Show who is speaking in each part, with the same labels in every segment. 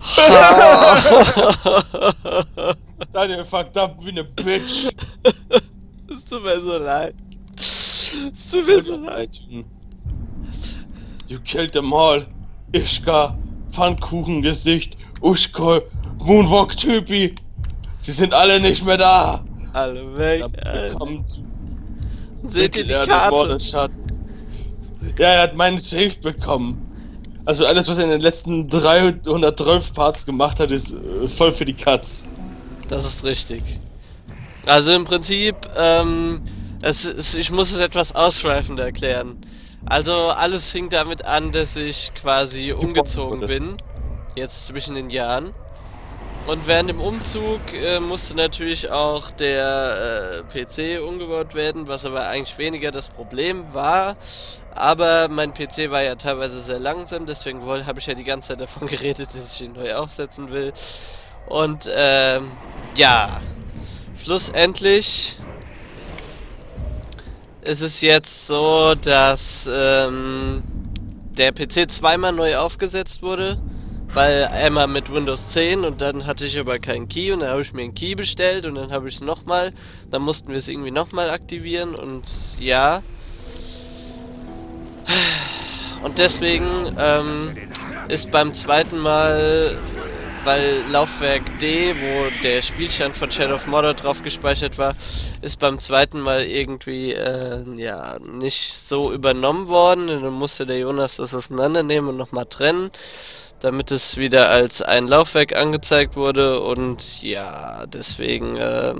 Speaker 1: Daniel fucked up wie ne Bitch.
Speaker 2: Es tut mir so leid. Es tut mir so leid.
Speaker 1: You killed them all. Ischka, Pfannkuchengesicht, Uschko, Moonwalk-Typi. Sie sind alle nicht mehr da.
Speaker 2: Alle weg.
Speaker 1: Willkommen zu
Speaker 2: Seht ihr die
Speaker 1: Mittelerde
Speaker 2: Karte?
Speaker 1: Mordeschatten. Ja, er hat meinen Safe bekommen. Also alles, was er in den letzten 312 Parts gemacht hat, ist voll für die Katz.
Speaker 2: Das ist richtig. Also im Prinzip, ich muss es etwas ausschweifender erklären. Also alles fing damit an, dass ich quasi umgezogen bin, jetzt zwischen den Jahren. Und während dem Umzug musste natürlich auch der PC umgebaut werden, was aber eigentlich weniger das Problem war. Aber mein PC war ja teilweise sehr langsam, deswegen habe ich ja die ganze Zeit davon geredet, dass ich ihn neu aufsetzen will. Und ja, schlussendlich ist es jetzt so, dass der PC zweimal neu aufgesetzt wurde. Weil einmal mit Windows 10 und dann hatte ich aber keinen Key und dann habe ich mir einen Key bestellt und dann habe ich es nochmal. Dann mussten wir es irgendwie nochmal aktivieren und ja. Und deswegen ist beim zweiten Mal, weil Laufwerk D, wo der Spielstand von Shadow of Mordor drauf gespeichert war, ist beim zweiten Mal irgendwie ja nicht so übernommen worden. Und dann musste der Jonas das auseinandernehmen und nochmal trennen, damit es wieder als ein Laufwerk angezeigt wurde und ja, deswegen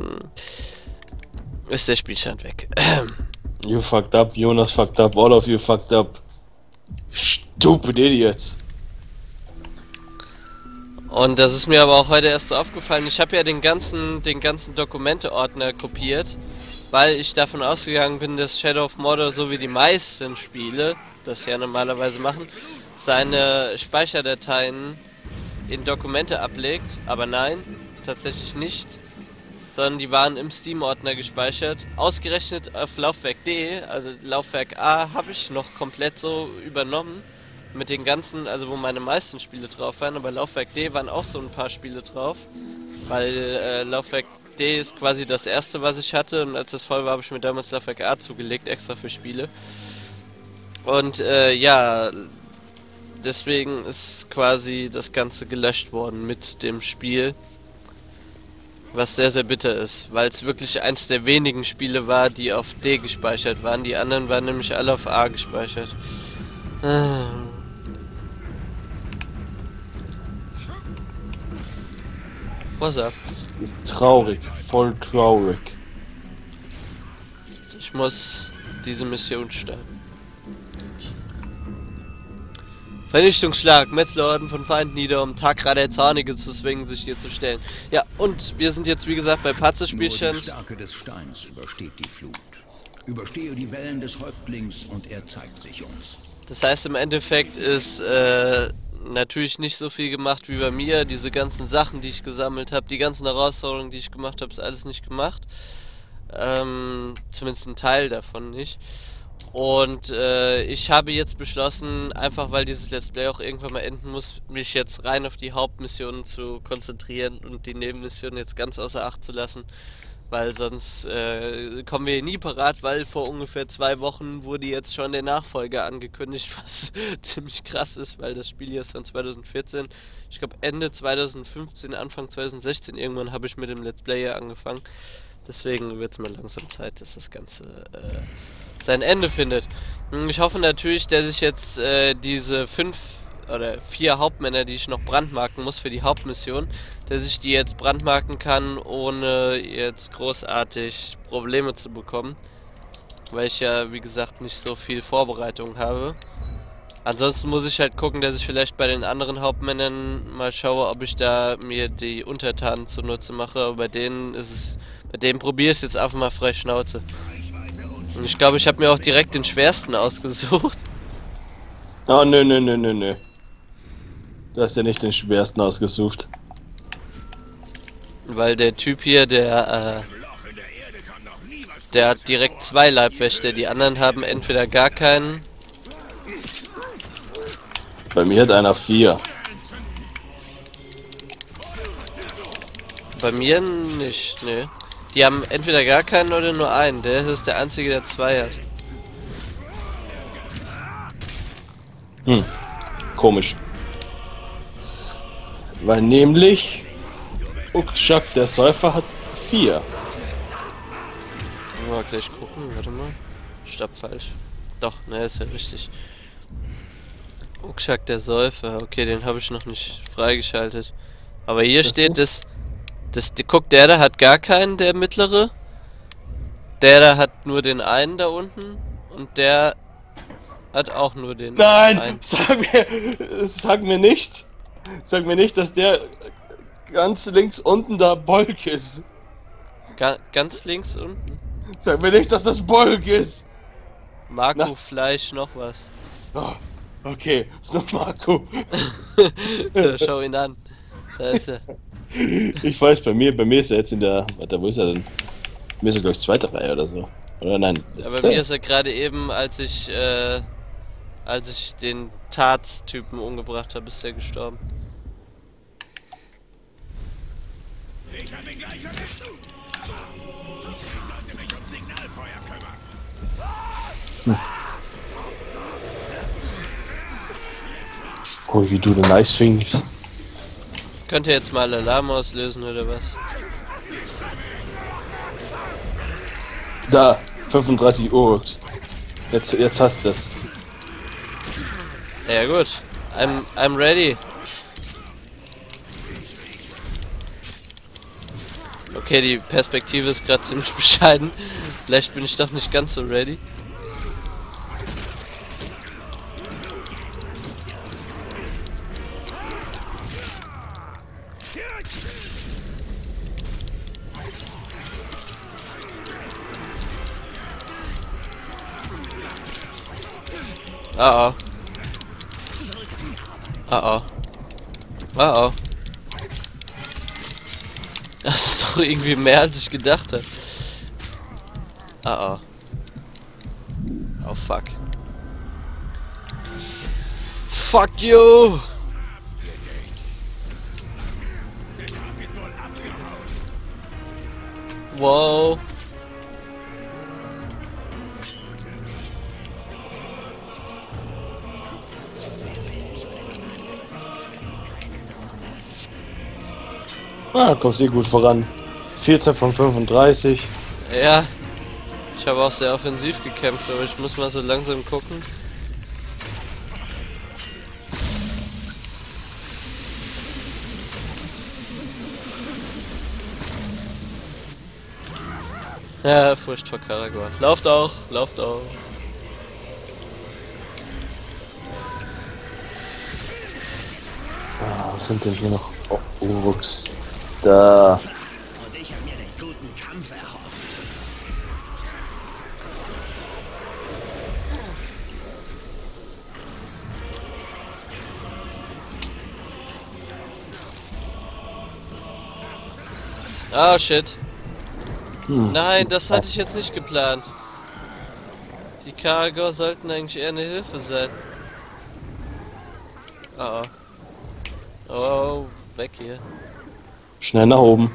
Speaker 2: ist der Spielstand weg.
Speaker 1: You fucked up, Jonas fucked up, all of you fucked up. Stupid idiots.
Speaker 2: Und das ist mir aber auch heute erst so aufgefallen. Ich habe ja den ganzen Dokumente-Ordner kopiert, weil ich davon ausgegangen bin, dass Shadow of Mordor, so wie die meisten Spiele das ja normalerweise machen, seine Speicherdateien in Dokumente ablegt, aber nein, tatsächlich nicht, sondern die waren im Steam-Ordner gespeichert, ausgerechnet auf Laufwerk D, also Laufwerk A habe ich noch komplett so übernommen, mit den ganzen, also wo meine meisten Spiele drauf waren, aber Laufwerk D waren auch so ein paar Spiele drauf, weil Laufwerk D ist quasi das erste, was ich hatte, und als das voll war, habe ich mir damals Laufwerk A zugelegt, extra für Spiele. Und ja, deswegen ist quasi das Ganze gelöscht worden mit dem Spiel, was sehr, sehr bitter ist, weil es wirklich eins der wenigen Spiele war, die auf D gespeichert waren. Die anderen waren nämlich alle auf A gespeichert. Was up?
Speaker 1: Das ist traurig, voll traurig.
Speaker 2: Ich muss diese Mission starten. Vernichtungsschlag, Metzlerorden von Feinden nieder, um Takra der Zornige zu zwingen, sich dir zu stellen. Ja, und wir sind jetzt wie gesagt bei Patze-Spielstand.
Speaker 3: Nur die Stärke des Steins übersteht die Flut. Überstehe die Wellen des Häuptlings und er zeigt sich uns.
Speaker 2: Das heißt, im Endeffekt ist natürlich nicht so viel gemacht wie bei mir. Diese ganzen Sachen, die ich gesammelt habe, die ganzen Herausforderungen, die ich gemacht habe, ist alles nicht gemacht. Zumindest ein Teil davon nicht. Und ich habe jetzt beschlossen, einfach weil dieses Let's Play auch irgendwann mal enden muss, mich jetzt rein auf die Hauptmissionen zu konzentrieren und die Nebenmissionen jetzt ganz außer Acht zu lassen. Weil sonst kommen wir hier nie parat, weil vor ungefähr 2 Wochen wurde jetzt schon der Nachfolger angekündigt, was ziemlich krass ist, weil das Spiel hier ist von 2014. Ich glaube Ende 2015, Anfang 2016 irgendwann habe ich mit dem Let's Play hier angefangen. Deswegen wird es mal langsam Zeit, dass das Ganze sein Ende findet. Ich hoffe natürlich, dass ich jetzt diese 5 oder 4 Hauptmänner, die ich noch brandmarken muss für die Hauptmission, dass ich die jetzt brandmarken kann, ohne jetzt großartig Probleme zu bekommen. Weil ich ja, wie gesagt, nicht so viel Vorbereitung habe. Ansonsten muss ich halt gucken, dass ich vielleicht bei den anderen Hauptmännern mal schaue, ob ich da mir die Untertanen zunutze mache. Aber bei denen ist es, bei denen probiere ich es jetzt einfach mal frei Schnauze. Und ich glaube, ich habe mir auch direkt den schwersten ausgesucht.
Speaker 1: Oh, nö. Du hast ja nicht den schwersten ausgesucht.
Speaker 2: Weil der Typ hier, der hat direkt 2 Leibwächter. Die anderen haben entweder gar keinen.
Speaker 1: Bei mir hat einer 4.
Speaker 2: Bei mir nicht, ne. Die haben entweder gar keinen oder nur einen. Der ist der einzige, der zwei hat.
Speaker 1: Komisch. Weil nämlich Uxchak, der Säufer, hat 4.
Speaker 2: Mal gleich gucken, warte mal. Stopp, falsch. Doch, ne, ist ja richtig. Uxchak, der Säufer. Okay, den habe ich noch nicht freigeschaltet. Aber hier
Speaker 1: das
Speaker 2: steht
Speaker 1: nicht?
Speaker 2: guck, der da hat gar keinen, der mittlere. Der da hat nur den einen da unten. Und der hat auch nur den
Speaker 1: Nein!
Speaker 2: einen.
Speaker 1: Sag mir nicht! Sag mir nicht, dass der ganz links unten da Bolk ist.
Speaker 2: Ganz links unten.
Speaker 1: Sag mir nicht, dass das Bolk ist!
Speaker 2: Marco,
Speaker 1: Na.
Speaker 2: Fleisch, noch was.
Speaker 1: Oh, okay, ist noch Marco.
Speaker 2: So, schau ihn an. Da ist er.
Speaker 1: Ich weiß, bei mir ist er jetzt in der. Warte, wo ist er denn? Bei mir ist er, glaube ich, zweite Reihe oder so. Oder nein?
Speaker 2: Ja,
Speaker 1: letzte.
Speaker 2: bei mir ist er gerade eben, als ich den Tats-Typen umgebracht habe, ist er gestorben.
Speaker 4: Ich hab ihn gleich erwischt. Ich sollte mich um Signalfeuer kümmern.
Speaker 1: Oh, wie du den Nice fingst.
Speaker 2: Könnt ihr jetzt mal Alarm auslösen oder was?
Speaker 1: Da, 35 Uhr. Jetzt hast du es.
Speaker 2: Ja gut, I'm ready. Okay, die Perspektive ist gerade ziemlich bescheiden. Vielleicht bin ich doch nicht ganz so ready. Oh oh. Oh oh. Oh oh. Das ist doch irgendwie mehr als ich gedacht habe. Oh oh. Oh fuck. Fuck you! Wow.
Speaker 1: Ah, kommst gut voran. 14 von 35.
Speaker 2: Ja. Ich habe auch sehr offensiv gekämpft, aber ich muss mal so langsam gucken. Ja, Furcht vor Karagor. Lauft auch, lauft auch.
Speaker 1: Ah, was sind denn hier noch? Oh, Uruks. Da.
Speaker 4: Und ich hab mir den guten Kampf erhofft.
Speaker 2: Ah, shit. Nein, das hatte ich jetzt nicht geplant. Die Karagor sollten eigentlich eher eine Hilfe sein. Oh, oh. Oh, weg hier.
Speaker 1: Schnell nach oben.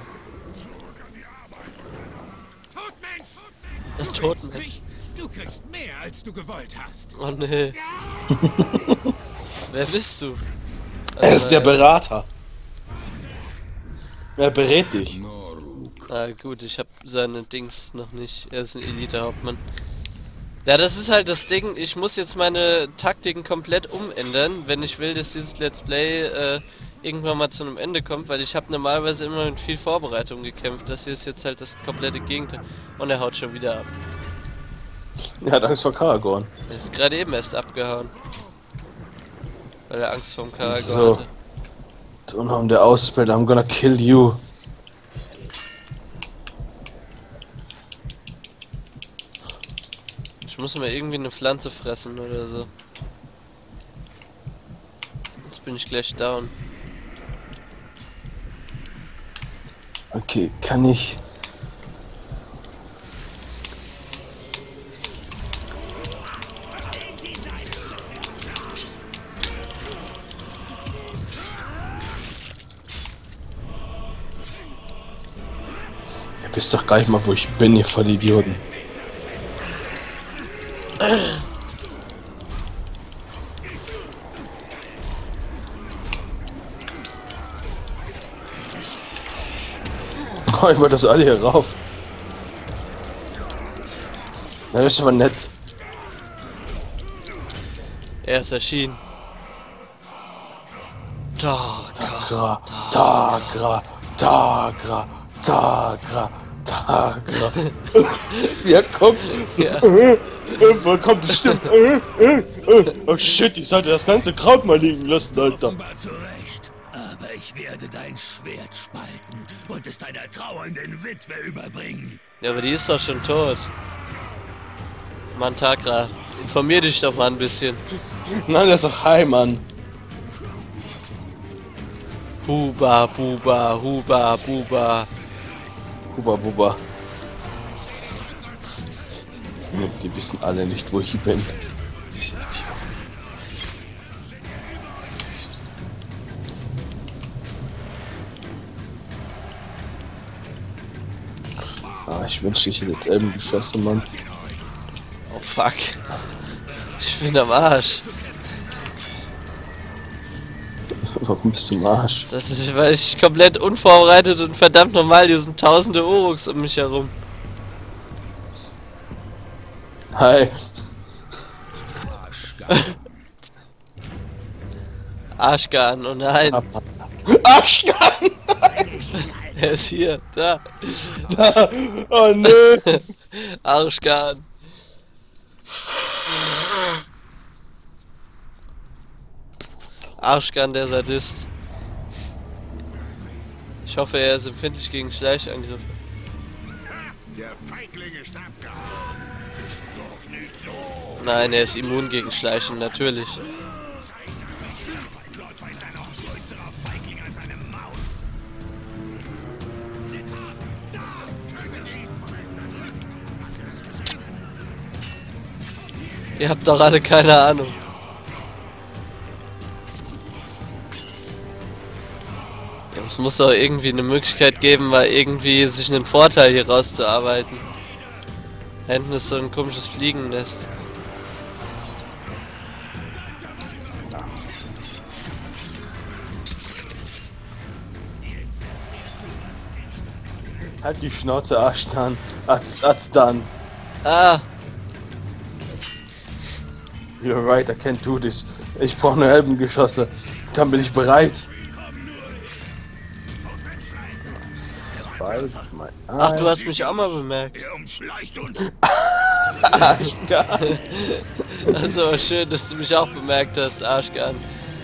Speaker 4: Todmensch!
Speaker 2: Toten.
Speaker 4: Du kriegst mehr, als du gewollt hast.
Speaker 2: Oh nee. Wer bist du?
Speaker 1: Er ist der Berater. Er berät dich.
Speaker 3: Noruk.
Speaker 2: Ah gut, ich habe seine Dings noch nicht. Er ist ein Elite-Hauptmann. Ja, das ist halt das Ding. Ich muss jetzt meine Taktiken komplett umändern, wenn ich will, dass dieses Let's Play irgendwann mal zu einem Ende kommt, weil ich habe normalerweise immer mit viel Vorbereitung gekämpft. Das hier ist jetzt halt das komplette Gegenteil. Und er haut schon wieder ab.
Speaker 1: Er hat Angst vor Karagorn.
Speaker 2: Er ist gerade eben erst abgehauen. Weil er Angst vorm Karagor
Speaker 1: So.
Speaker 2: hatte.
Speaker 1: Du haben der Ausbilder, I'm gonna kill you.
Speaker 2: Ich muss mal irgendwie eine Pflanze fressen oder so. Jetzt bin ich gleich down.
Speaker 1: Okay, kann ich. wisst doch gar nicht mal, wo ich bin, ihr Vollidioten. Oh, ich wollte das alle hier rauf. Na, das ist aber nett.
Speaker 2: Er ist erschienen.
Speaker 1: Tagra, Tagra, Tagra, Tagra, Tagra. Ja, komm.
Speaker 2: Ja.
Speaker 1: Woher kommt die Stimme? Oh shit, ich sollte das ganze Kraut mal liegen lassen, Alter.
Speaker 4: Offenbar zu Recht. Aber ich werde dein Schwert spalten und es deiner trauernden Witwe überbringen.
Speaker 2: Ja, aber die ist doch schon tot. Mann, Tagra, informier dich doch mal ein bisschen.
Speaker 1: Nein, der ist doch heim, Mann.
Speaker 2: Huba, Buba, Huba, Buba.
Speaker 1: Buba, Buba. Die wissen alle nicht, wo ich bin. Ah, ich wünschte, ich hätte jetzt Elben geschossen, Mann.
Speaker 2: Oh fuck. Ich bin am Arsch.
Speaker 1: Warum bist du im Arsch?
Speaker 2: Das ist, weil ich komplett unvorbereitet und verdammt normal, hier sind tausende Uruks um mich herum.
Speaker 1: Hi.
Speaker 2: Arschgarn, oh nein.
Speaker 1: Arschgarn!
Speaker 2: Er ist hier, da.
Speaker 1: Oh nö!
Speaker 2: Arschgarn. Arschgarn, der Sadist. Ich hoffe, er ist empfindlich gegen Schleichangriffe.
Speaker 4: Der Feigling ist abgehauen. Doch nicht so.
Speaker 2: Nein, er ist immun gegen Schleichen, natürlich.
Speaker 4: Ein Läufer ist ein noch größerer Feigling als eine Maus.
Speaker 2: Ihr habt doch alle keine Ahnung. Ja, es muss doch irgendwie eine Möglichkeit geben, mal irgendwie sich einen Vorteil hier rauszuarbeiten. Da hinten ist so ein komisches Fliegennest.
Speaker 1: Halt die Schnauze, Arschtan. Arztan.
Speaker 2: Ah!
Speaker 1: You're right, I can't do this. Ich brauche nur Elbengeschosse. Dann bin ich bereit.
Speaker 2: Ach, du hast mich auch mal bemerkt.
Speaker 4: Er umschleicht uns.
Speaker 1: Arschgarn.
Speaker 2: Also schön, dass du mich auch bemerkt hast, Arschgarn.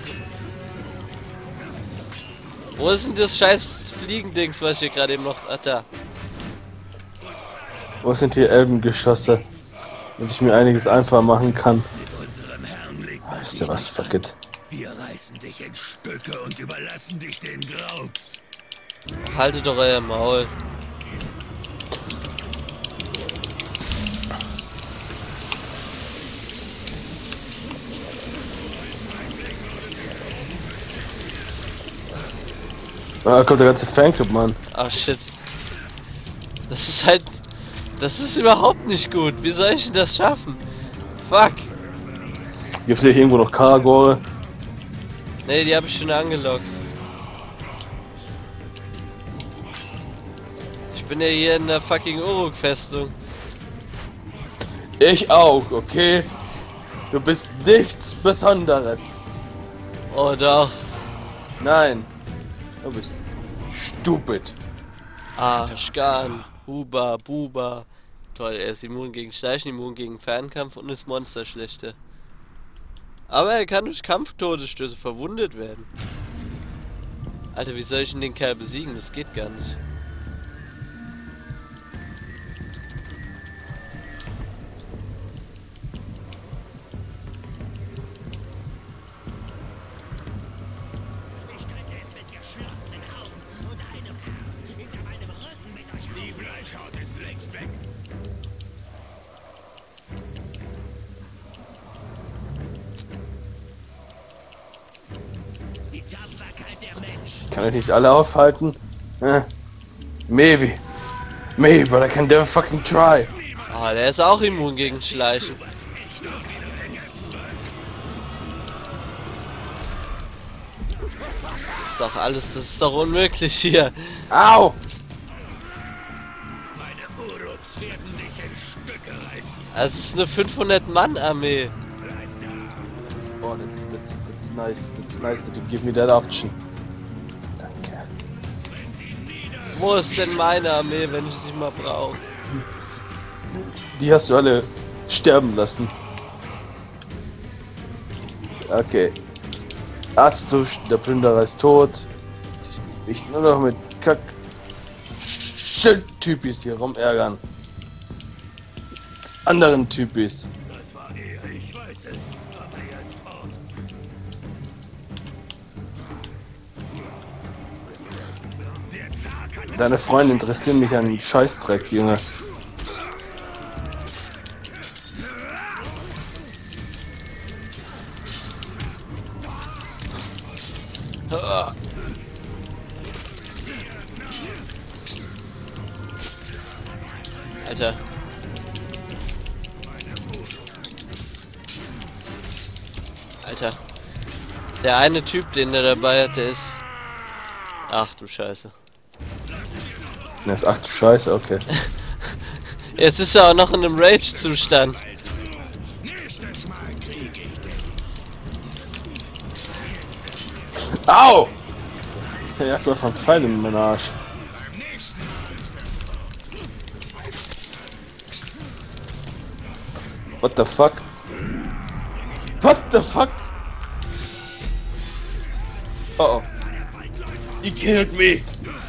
Speaker 2: Wo ist denn das scheiß Fliegendings, was ich hier gerade eben noch... Ach, da.
Speaker 1: Wo sind hier Elbengeschosse? Dass ich mir einiges einfacher machen kann.
Speaker 4: Mit unserem Herrn legt man
Speaker 1: Wisst ihr was, fuck it.
Speaker 4: Wir reißen dich in Stücke und überlassen dich den Grauks.
Speaker 2: Haltet doch euer Maul.
Speaker 1: Da kommt der ganze Fanclub, Mann.
Speaker 2: Ach shit. Das ist halt... Das ist überhaupt nicht gut. Wie soll ich denn das schaffen? Fuck.
Speaker 1: Gibt's hier irgendwo noch Karagore?
Speaker 2: Ne, die habe ich schon angelockt. Ich bin ja hier in der fucking Uruk-Festung.
Speaker 1: Ich auch, okay? Du bist nichts Besonderes.
Speaker 2: Oh doch.
Speaker 1: Nein. Du bist stupid.
Speaker 2: Arschgarn. Huba, Buba. Toll, er ist immun gegen Schleichen, immun gegen Fernkampf und ist Monsterschlechter. Aber er kann durch Kampftodesstöße verwundet werden. Alter, wie soll ich denn den Kerl besiegen? Das geht gar nicht.
Speaker 4: Die Bleichhaut ist längst weg. Die Tapferkeit der Menschen.
Speaker 1: Kann ich nicht alle aufhalten? Mevi. Me, but I can never fucking try.
Speaker 2: Ah, der ist auch immun gegen Schleichen. Das ist doch alles, das ist doch unmöglich hier.
Speaker 1: Au!
Speaker 2: Es ist eine 500-Mann-Armee.
Speaker 1: Oh, that's nice. That's nice that you give me that option. Danke.
Speaker 2: Wo ist denn meine Armee, wenn ich sie mal brauche?
Speaker 1: Die hast du alle sterben lassen. Okay. Arztdusch, der Plünderer ist tot. Ich nur noch mit Schildtypis hier rumärgern. Anderen Typis. Deine Freunde interessieren mich an den Scheißdreck, Junge.
Speaker 2: Alter. Alter. Der eine Typ, den der dabei hat, der ist... Ach du Scheiße.
Speaker 1: Der ist, ach du Scheiße, okay.
Speaker 2: Jetzt ist er auch noch in einem Rage-Zustand.
Speaker 1: Au! Der jagt mir von Pfeil in meinen Arsch. What the fuck? What the fuck? Oh oh. He killed me!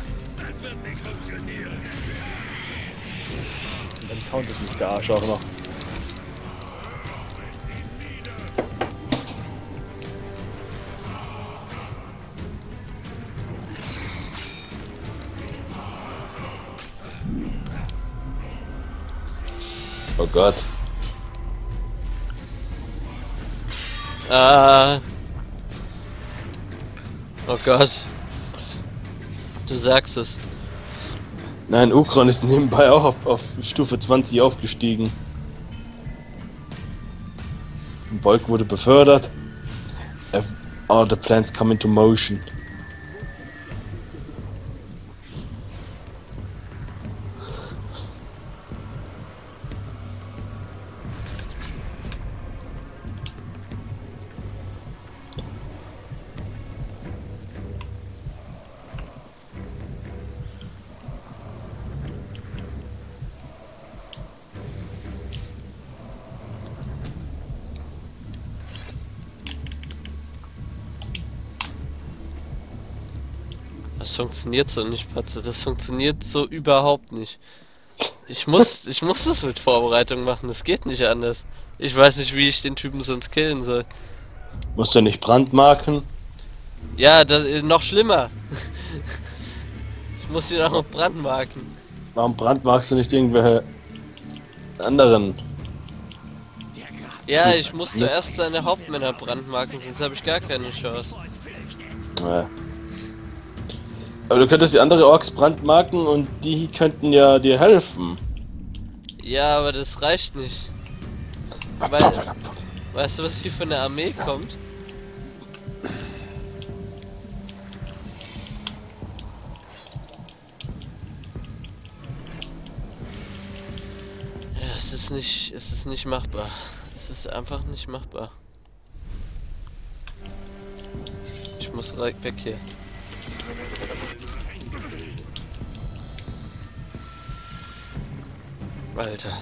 Speaker 1: Dann tauntet mich der Arsch auch noch. Oh Gott.
Speaker 2: Oh Gott. Du sagst es.
Speaker 1: Nein, Ukron ist nebenbei auch auf Stufe 20 aufgestiegen. Volk wurde befördert. All the plans come into motion.
Speaker 2: Das funktioniert so nicht, Patze. Das funktioniert so überhaupt nicht. Ich muss das mit Vorbereitung machen. Das geht nicht anders. Ich weiß nicht, wie ich den Typen sonst killen soll.
Speaker 1: Musst du nicht brandmarken?
Speaker 2: Ja, das ist noch schlimmer. Ich muss ihn auch noch brandmarken.
Speaker 1: Warum brandmarkst du nicht irgendwelche anderen?
Speaker 2: Ja, ich muss zuerst seine Hauptmänner brandmarken, sonst habe ich gar keine Chance.
Speaker 1: Ja. Aber du könntest die andere Orks brandmarken und die könnten ja dir helfen.
Speaker 2: Ja, aber das reicht nicht. Weißt du, was hier für eine Armee kommt? Ja, es ist nicht machbar. Es ist einfach nicht machbar. Ich muss weg hier. Alter.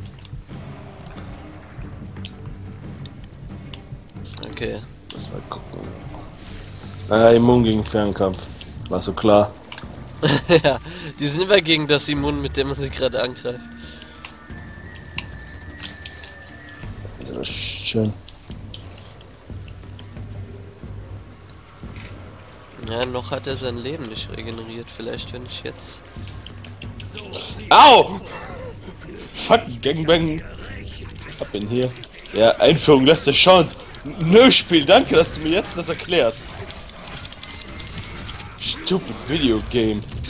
Speaker 2: Okay.
Speaker 1: Lass mal gucken. Naja, immun gegen Fernkampf. War so klar.
Speaker 2: Ja, die sind immer gegen das Immun, mit dem man sie gerade angreift.
Speaker 1: Das ist aber schön.
Speaker 2: Ja, noch hat er sein Leben nicht regeneriert. Vielleicht, wenn ich jetzt...
Speaker 1: Au! Fucking Gangbang. Hab ihn hier. Ja, Einführung lässt der Chance. Nö, Spiel, danke, dass du mir jetzt das erklärst. Stupid Video Game.